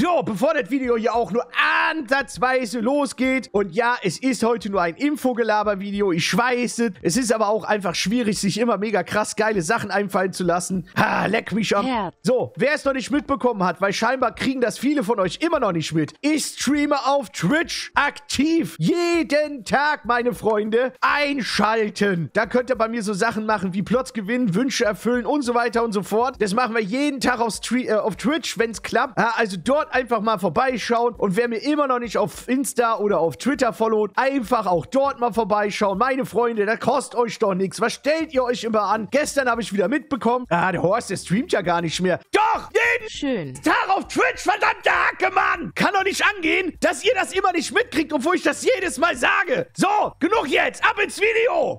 So, bevor das Video hier auch nur ansatzweise losgeht. Und ja, es ist heute nur ein Infogelaber-Video. Ich weiß es. Es ist aber auch einfach schwierig, sich immer mega krass geile Sachen einfallen zu lassen. Ha, leck mich am. Ja. So, wer es noch nicht mitbekommen hat, weil scheinbar kriegen das viele von euch immer noch nicht mit. Ich streame auf Twitch aktiv. Jeden Tag, meine Freunde. Einschalten. Da könnt ihr bei mir so Sachen machen wie Plots gewinnen, Wünsche erfüllen und so weiter und so fort. Das machen wir jeden Tag auf Twitch, wenn es klappt. Ja, also dort einfach mal vorbeischauen. Und wer mir immer noch nicht auf Insta oder auf Twitter followt, einfach auch dort mal vorbeischauen. Meine Freunde, das kostet euch doch nichts. Was stellt ihr euch immer an? Gestern habe ich wieder mitbekommen. Ah, der Horst, der streamt ja gar nicht mehr. Doch! Jeden Tag auf Twitch, verdammte Hacke, Mann! Kann doch nicht angehen, dass ihr das immer nicht mitkriegt, obwohl ich das jedes Mal sage. So, genug jetzt. Ab ins Video!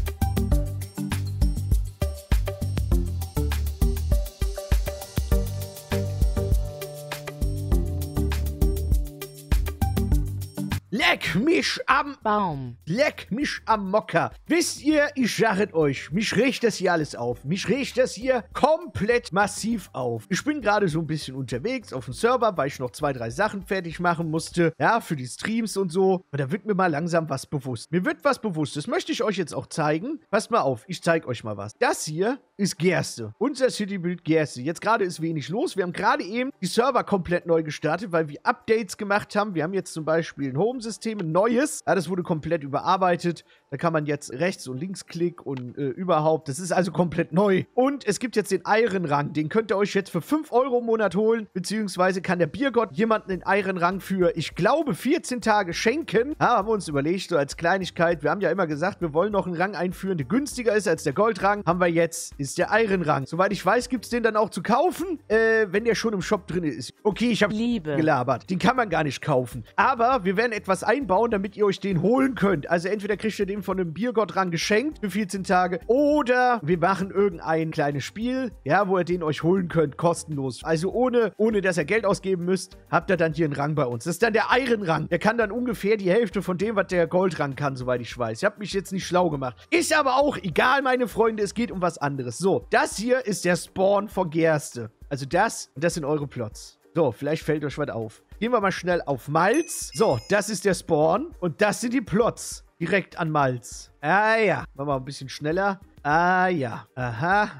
Leck mich am Baum. Leck mich am Mocker. Wisst ihr, ich sage euch, mich regt das hier alles auf. Mich regt das hier komplett massiv auf. Ich bin gerade so ein bisschen unterwegs auf dem Server, weil ich noch 2, 3 Sachen fertig machen musste. Ja, für die Streams und so. Und da wird mir mal langsam was bewusst. Mir wird was bewusst. Das möchte ich euch jetzt auch zeigen. Passt mal auf, ich zeige euch mal was. Das hier ist Gerste. Unser Citybuild Gerste. Jetzt gerade ist wenig los. Wir haben gerade eben die Server komplett neu gestartet, weil wir Updates gemacht haben. Wir haben jetzt zum Beispiel ein Home-System, ein neues. Ja, das wurde komplett überarbeitet. Da kann man jetzt Rechts- und Linksklick und überhaupt. Das ist also komplett neu. Und es gibt jetzt den Iron-Rang. Den könnt ihr euch jetzt für 5 € im Monat holen. Beziehungsweise kann der Biergott jemanden den Iron-Rang für, ich glaube, 14 Tage schenken. Ja, haben wir uns überlegt, so als Kleinigkeit. Wir haben ja immer gesagt, wir wollen noch einen Rang einführen, der günstiger ist als der Goldrang. Haben wir jetzt, ist der Iron-Rang. Soweit ich weiß, gibt es den dann auch zu kaufen, wenn der schon im Shop drin ist. Okay, ich habe gelabert. Den kann man gar nicht kaufen. Aber wir werden etwas einbauen, damit ihr euch den holen könnt. Also entweder kriegt ihr den von einem Biergott-Rang geschenkt für 14 Tage oder wir machen irgendein kleines Spiel, ja, wo ihr den euch holen könnt, kostenlos. Also ohne dass ihr Geld ausgeben müsst, habt ihr dann hier einen Rang bei uns. Das ist dann der Iron-Rang. Der kann dann ungefähr die Hälfte von dem, was der Goldrang kann, soweit ich weiß. Ich habe mich jetzt nicht schlau gemacht. Ist aber auch egal, meine Freunde, es geht um was anderes. So, das hier ist der Spawn von Gerste. Also das und das sind eure Plots. So, vielleicht fällt euch was auf. Gehen wir mal schnell auf Malz. So, das ist der Spawn und das sind die Plots. Direkt an Malz. Ah ja. Machen wir mal ein bisschen schneller. Ah ja. Aha.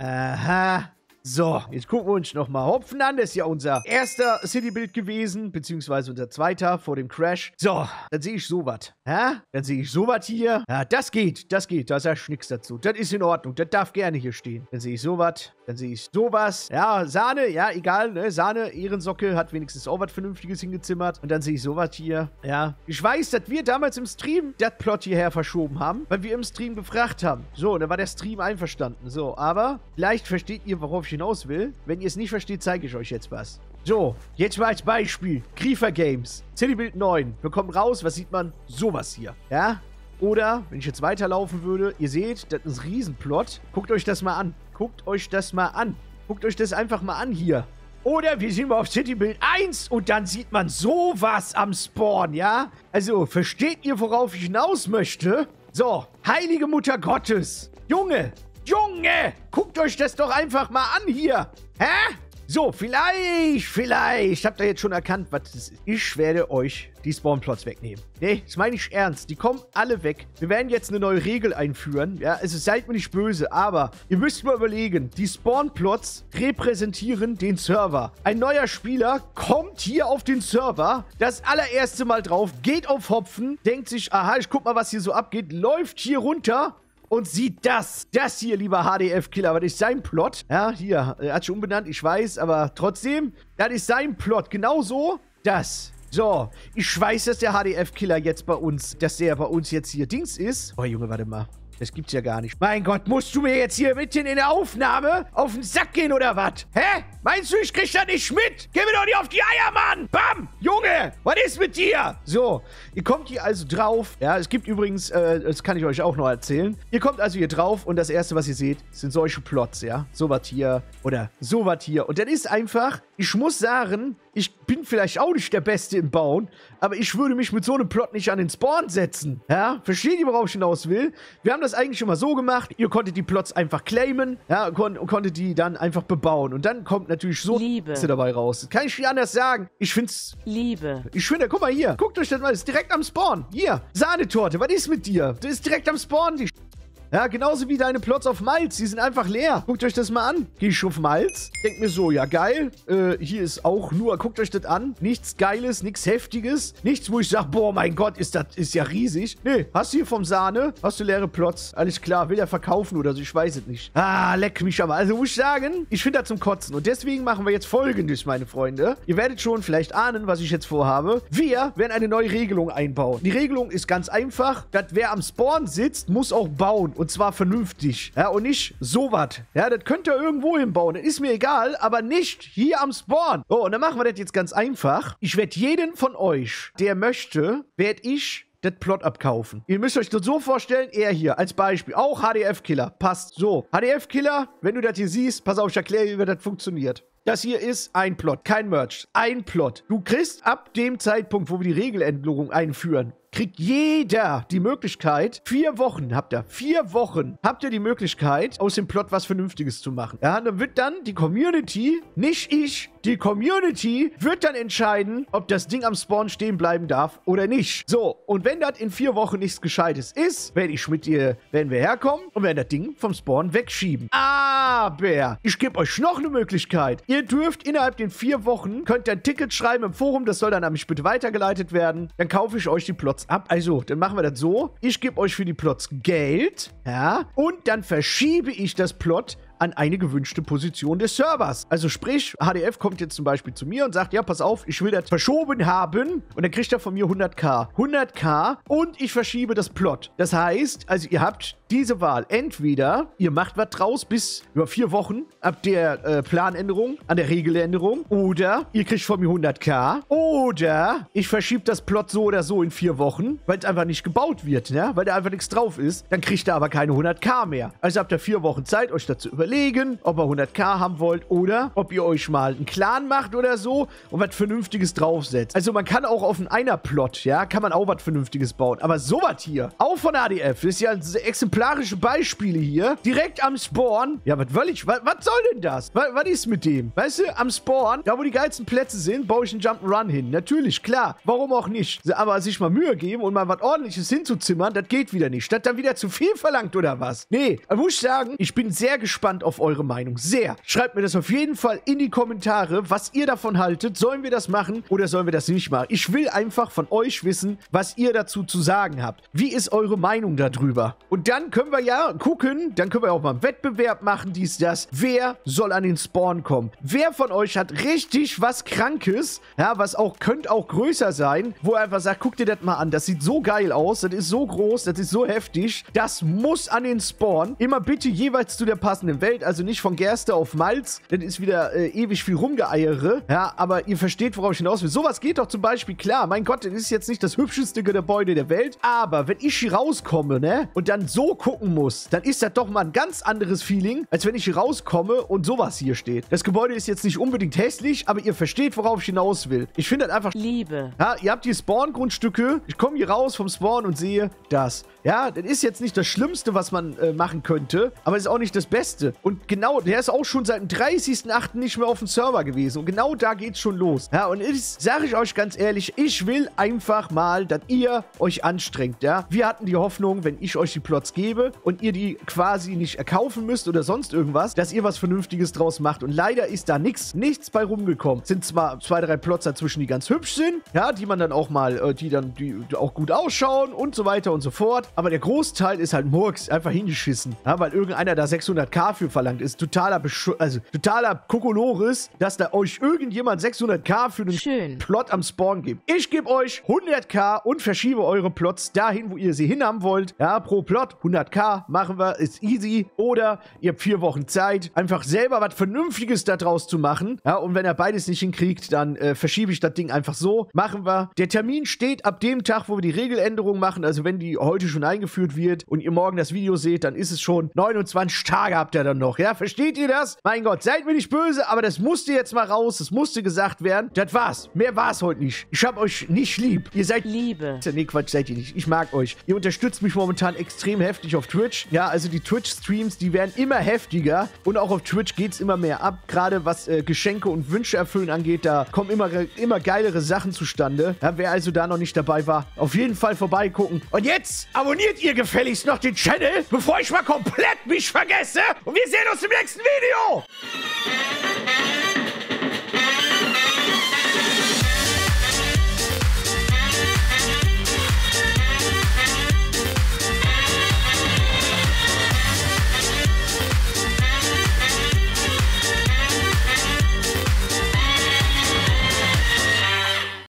Aha. So, jetzt gucken wir uns nochmal Hopfen an. Das ist ja unser erster Citybuild gewesen, beziehungsweise unser zweiter vor dem Crash. So, dann sehe ich sowas. Ja? Dann sehe ich sowas hier. Ja, das geht, da sag ich nichts dazu. Das ist in Ordnung, das darf gerne hier stehen. Dann sehe ich sowas, dann sehe ich sowas. Ja, Sahne, ja, egal, ne? Sahne, Ehrensocke, hat wenigstens auch was Vernünftiges hingezimmert. Und dann sehe ich sowas hier. Ja, ich weiß, dass wir damals im Stream das Plot hierher verschoben haben, weil wir im Stream gefragt haben. So, dann war der Stream einverstanden. So, aber vielleicht versteht ihr, worauf ich hinaus will. Wenn ihr es nicht versteht, zeige ich euch jetzt was. So, jetzt mal als Beispiel. Griefer Games. Citybuild 9. Wir kommen raus, was sieht man? Sowas hier. Ja? Oder, wenn ich jetzt weiterlaufen würde, ihr seht, das ist ein Riesenplot. Guckt euch das mal an. Guckt euch das mal an. Guckt euch das einfach mal an hier. Oder wir sind mal auf Citybuild 1 und dann sieht man sowas am Spawn, ja? Also, versteht ihr, worauf ich hinaus möchte? So, heilige Mutter Gottes. Junge, guckt euch das doch einfach mal an hier. Hä? So, vielleicht habt ihr jetzt schon erkannt, was das ist. Ich werde euch die Spawnplots wegnehmen. Nee, das meine ich ernst. Die kommen alle weg. Wir werden jetzt eine neue Regel einführen. Ja, also seid mir nicht böse, aber ihr müsst mal überlegen, die Spawnplots repräsentieren den Server. Ein neuer Spieler kommt hier auf den Server, das allererste Mal drauf, geht auf Hopfen, denkt sich, aha, ich guck mal, was hier so abgeht, läuft hier runter und sieht das. Das hier, lieber HDF-Killer, was ist sein Plot? Ja, hier, er hat schon umbenannt, ich weiß, aber trotzdem, das ist sein Plot. Genauso das. So, ich weiß, dass der HDF-Killer jetzt bei uns, jetzt hier Dings ist. Oh, Junge, warte mal. Das gibt's ja gar nicht. Mein Gott, musst du mir jetzt hier mitten in der Aufnahme auf den Sack gehen oder was? Hä? Meinst du, ich krieg das nicht mit? Geh mir doch nicht auf die Eier, Mann! Bam! Junge, was ist mit dir? So, ihr kommt hier also drauf. Ja, es gibt übrigens, das kann ich euch auch noch erzählen. Ihr kommt also hier drauf und das erste, was ihr seht, sind solche Plots, ja? Sowas hier oder sowas hier. Und dann ist einfach, ich muss sagen, ich bin vielleicht auch nicht der Beste im Bauen, aber ich würde mich mit so einem Plot nicht an den Spawn setzen. Ja, versteht ihr, worauf ich hinaus will? Wir haben das eigentlich immer so gemacht, ihr konntet die Plots einfach claimen, ja, konntet die dann einfach bebauen. Und dann kommt natürlich so Liebe dabei raus. Das kann ich nicht anders sagen. Ich find's... Liebe. Ich finde, guck mal hier. Guckt euch das mal, das ist direkt am Spawn. Hier, Sahnetorte, was ist mit dir? Das ist direkt am Spawn, die ja, genauso wie deine Plots auf Malz. Die sind einfach leer. Guckt euch das mal an. Geh ich auf Malz. Denkt mir so, ja geil. Hier ist auch nur, guckt euch das an. Nichts Geiles, nichts Heftiges. Nichts, wo ich sage, boah, mein Gott, ist ja riesig. Nee, hast du hier vom Sahne, hast du leere Plots. Alles klar, will er verkaufen oder so, ich weiß es nicht. Ah, leck mich aber. Also muss ich sagen, ich finde das zum Kotzen. Und deswegen machen wir jetzt Folgendes, meine Freunde. Ihr werdet schon vielleicht ahnen, was ich jetzt vorhabe. Wir werden eine neue Regelung einbauen. Die Regelung ist ganz einfach, dass wer am Spawn sitzt, muss auch bauen. Und zwar vernünftig. Ja, und nicht sowas. Ja, das könnt ihr irgendwo hinbauen. Das ist mir egal, aber nicht hier am Spawn. So, und dann machen wir das jetzt ganz einfach. Ich werde jeden von euch, der möchte, werde ich das Plot abkaufen. Ihr müsst euch das so vorstellen, er hier, als Beispiel. Auch HDF-Killer. Passt. So, HDF-Killer, wenn du das hier siehst, pass auf, ich erkläre dir, wie das funktioniert. Das hier ist ein Plot, kein Merch. Ein Plot. Du kriegst ab dem Zeitpunkt, wo wir die Regeländerung einführen, kriegt jeder die Möglichkeit, 4 Wochen habt ihr, 4 Wochen habt ihr die Möglichkeit, aus dem Plot was Vernünftiges zu machen. Ja, dann wird dann die Community, nicht ich, die Community wird dann entscheiden, ob das Ding am Spawn stehen bleiben darf oder nicht. So, und wenn das in 4 Wochen nichts Gescheites ist, werden wir herkommen und werden das Ding vom Spawn wegschieben. Aber ich gebe euch noch eine Möglichkeit. Ihr dürft innerhalb den 4 Wochen, könnt ihr ein Ticket schreiben im Forum, das soll dann an mich bitte weitergeleitet werden. Dann kaufe ich euch die Plots ab. Also, dann machen wir das so. Ich gebe euch für die Plots Geld, ja, und dann verschiebe ich das Plot an eine gewünschte Position des Servers. Also sprich, HDF kommt jetzt zum Beispiel zu mir und sagt, ja, pass auf, ich will das verschoben haben und dann kriegt er von mir 100k. 100k und ich verschiebe das Plot. Das heißt, also ihr habt diese Wahl. Entweder ihr macht was draus bis über 4 Wochen ab der Planänderung, an der Regeländerung, oder ihr kriegt von mir 100k, oder ich verschiebe das Plot so oder so in 4 Wochen, weil es einfach nicht gebaut wird, ne? Weil da einfach nichts drauf ist. Dann kriegt ihr aber keine 100k mehr. Also habt ihr 4 Wochen Zeit, euch dazu überlegen, ob ihr 100k haben wollt oder ob ihr euch mal einen Clan macht oder so und was Vernünftiges draufsetzt. Also man kann auch auf einen Einer-Plot, ja, kann man auch was Vernünftiges bauen. Aber sowas hier, auch von ADF, ist ja exemplarische Beispiele hier, direkt am Spawn. Ja, was soll denn das? Was ist mit dem? Weißt du, am Spawn, da wo die geilsten Plätze sind, baue ich einen Jump'n'Run hin. Natürlich, klar. Warum auch nicht? Aber sich mal Mühe geben und mal was Ordentliches hinzuzimmern, das geht wieder nicht. Das dann wieder zu viel verlangt oder was? Nee, da muss ich sagen, ich bin sehr gespannt auf eure Meinung. Sehr. Schreibt mir das auf jeden Fall in die Kommentare, was ihr davon haltet. Sollen wir das machen oder sollen wir das nicht machen? Ich will einfach von euch wissen, was ihr dazu zu sagen habt. Wie ist eure Meinung darüber? Und dann können wir ja gucken, dann können wir auch mal einen Wettbewerb machen, dies, das. Wer soll an den Spawn kommen? Wer von euch hat richtig was Krankes, ja, was auch, könnte auch größer sein, wo er einfach sagt, guck dir das mal an, das sieht so geil aus, das ist so groß, das ist so heftig, das muss an den Spawn. Immer bitte jeweils zu der passenden Welt, also nicht von Gerste auf Malz, das ist wieder ewig viel Rumgeeiere, ja, aber ihr versteht, worauf ich hinaus will. Sowas geht doch zum Beispiel klar, mein Gott, das ist jetzt nicht das hübscheste Gebäude der Welt, aber wenn ich hier rauskomme, ne, und dann so gucken muss, dann ist das doch mal ein ganz anderes Feeling, als wenn ich hier rauskomme und sowas hier steht. Das Gebäude ist jetzt nicht unbedingt hässlich, aber ihr versteht, worauf ich hinaus will. Ich finde das einfach... Liebe. Ja, ihr habt hier Spawn-Grundstücke, ich komme hier raus vom Spawn und sehe das. Ja, das ist jetzt nicht das Schlimmste, was man machen könnte, aber es ist auch nicht das Beste. Und genau, der ist auch schon seit dem 30.08. nicht mehr auf dem Server gewesen. Und genau da geht's schon los. Ja, und ich sage ich euch ganz ehrlich, ich will einfach mal, dass ihr euch anstrengt, ja. Wir hatten die Hoffnung, wenn ich euch die Plots gebe und ihr die quasi nicht erkaufen müsst oder sonst irgendwas, dass ihr was Vernünftiges draus macht. Und leider ist da nichts bei rumgekommen. Sind zwar 2, 3 Plots dazwischen, die ganz hübsch sind, ja, die man dann auch mal, die auch gut ausschauen und so weiter und so fort. Aber der Großteil ist halt Murks, einfach hingeschissen. Ja, weil irgendeiner da 600k für verlangt. Ist totaler Kokolores, dass da euch irgendjemand 600k für einen Plot am Spawn gibt. Ich gebe euch 100k und verschiebe eure Plots dahin, wo ihr sie hinhaben wollt. Ja, pro Plot 100k machen wir, ist easy. Oder ihr habt 4 Wochen Zeit, einfach selber was Vernünftiges daraus zu machen. Ja, und wenn ihr beides nicht hinkriegt, dann verschiebe ich das Ding einfach so. Machen wir. Der Termin steht ab dem Tag, wo wir die Regeländerung machen. Also wenn die heute schon eingeführt wird und ihr morgen das Video seht, dann ist es schon 29 Tage habt ihr dann noch, ja? Versteht ihr das? Mein Gott, seid mir nicht böse, aber das musste jetzt mal raus. Das musste gesagt werden. Das war's. Mehr war's heute nicht. Ich hab euch nicht lieb. Ihr seid... Liebe. Nee, Quatsch, seid ihr nicht. Ich mag euch. Ihr unterstützt mich momentan extrem heftig auf Twitch. Ja, also die Twitch-Streams, die werden immer heftiger. Und auch auf Twitch geht's immer mehr ab. Gerade was Geschenke und Wünsche erfüllen angeht, da kommen immer geilere Sachen zustande. Ja, wer also da noch nicht dabei war, auf jeden Fall vorbeigucken. Und jetzt abonniert ihr gefälligst noch den Channel, bevor ich mal komplett mich vergesse. Und wir sehen uns im nächsten Video.